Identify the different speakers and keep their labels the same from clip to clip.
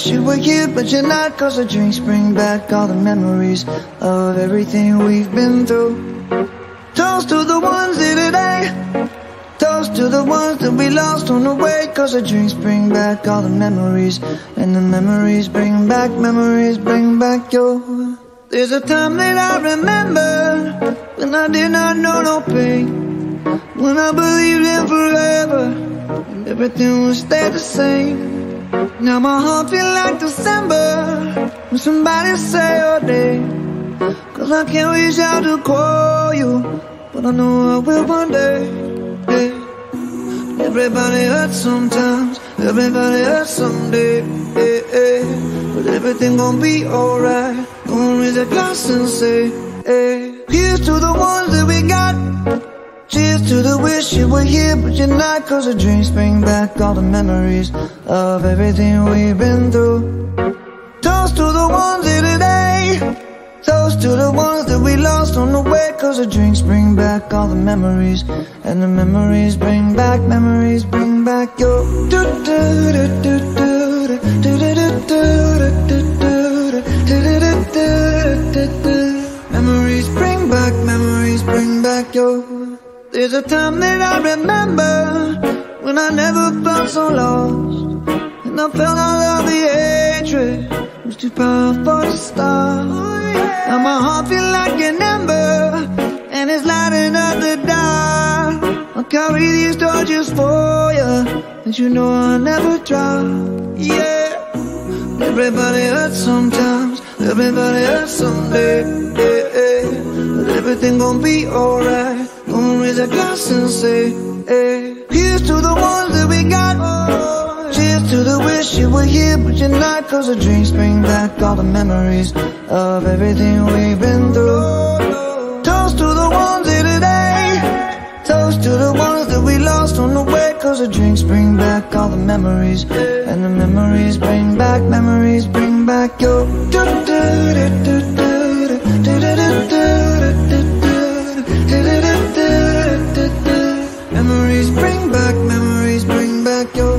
Speaker 1: you were here, but you're not. 'Cause the drinks bring back all the memories of everything we've been through. Toast to the ones here today. Toast to the ones that we lost on the way. 'Cause the drinks bring back all the memories, and the memories bring back your. There's a time that I remember when I did not know no pain, when I believed in forever and everything would stay the same. Now my heart feel like December when somebody say your name. 'Cause I can't reach out to call you, but I know I will one day. Yeah. Everybody hurts sometimes, everybody hurts someday. Yeah, yeah. But everything gon' be alright. Gonna raise a glass and say, hey. Here's to the ones that we got. Cheers to the wish you were here, but you're not. 'Cause the drinks bring back all the memories of everything we've been through. Toast to the ones here today. Toast to the ones that we lost on the way. 'Cause the drinks bring back all the memories, and the memories bring back your. Memories bring back your. There's a time that I remember when I never felt so lost, and I felt all of the hatred was too powerful to stop. Now my heart feel like an ember, and it's lighting up the dark. I'll carry these torches for you, and you know I'll never drop. Yeah. Everybody hurts sometimes, everybody hurts someday. Yeah, yeah. But everything gon' be alright. Gonna raise a glass and say, hey. Here's to the ones that we got. Cheers to the wish you were here, but you're not. 'Cause the drinks bring back all the memories of everything we've been through. Toast to the ones here today. Toast to the ones that we lost on the way. 'Cause the drinks bring back all the memories, and the memories bring back your. Memories bring back your.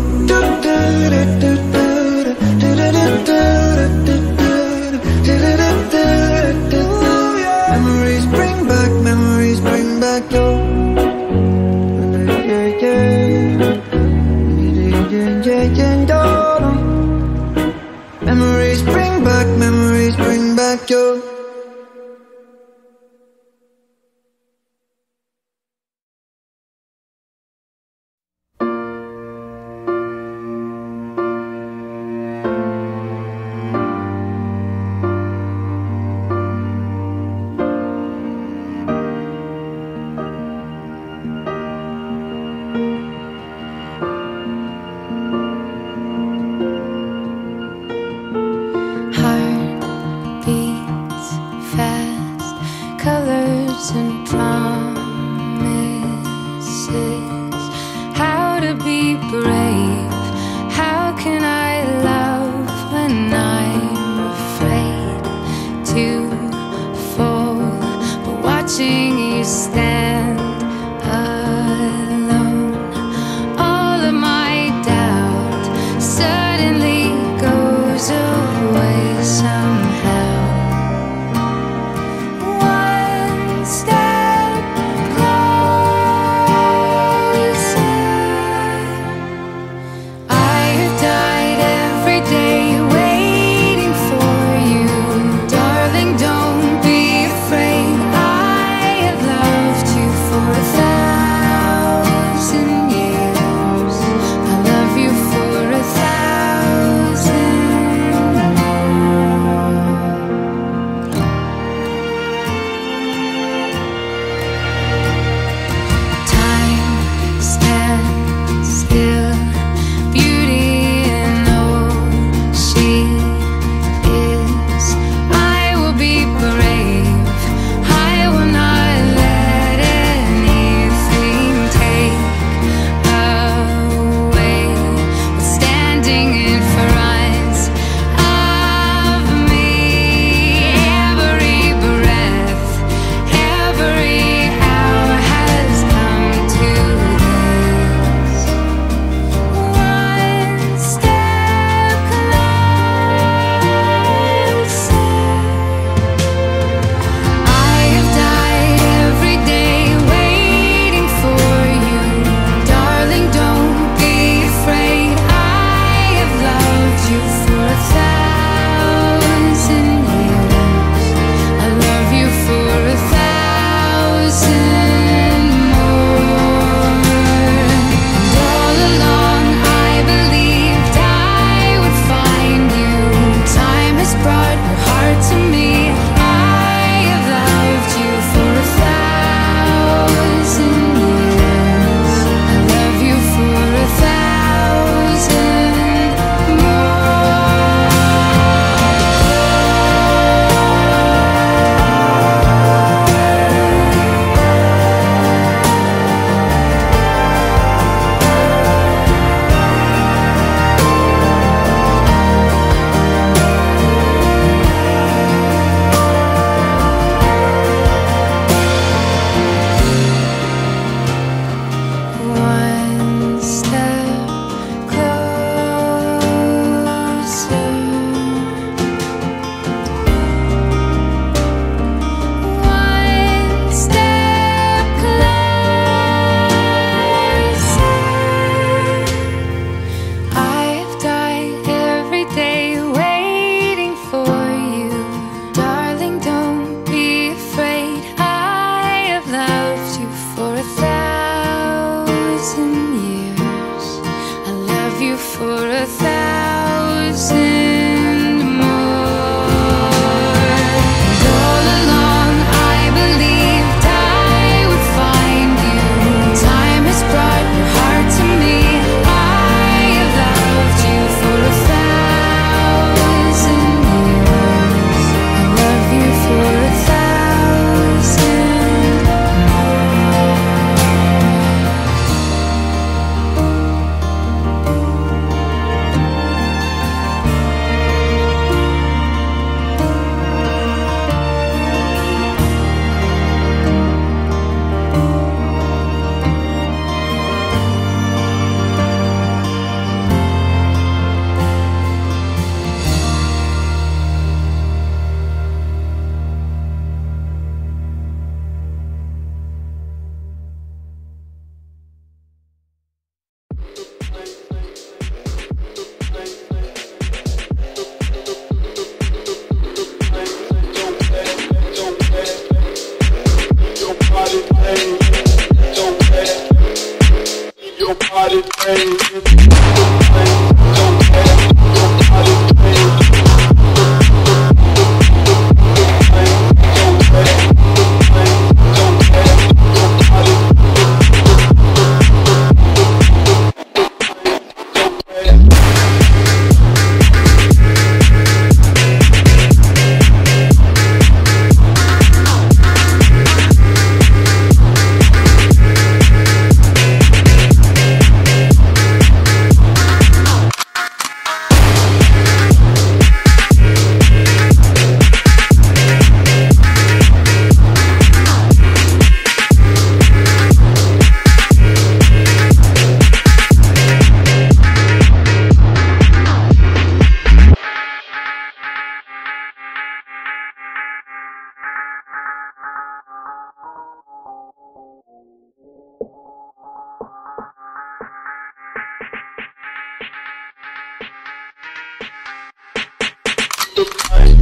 Speaker 1: Memories bring back your. Memories bring back your.
Speaker 2: Heart beats the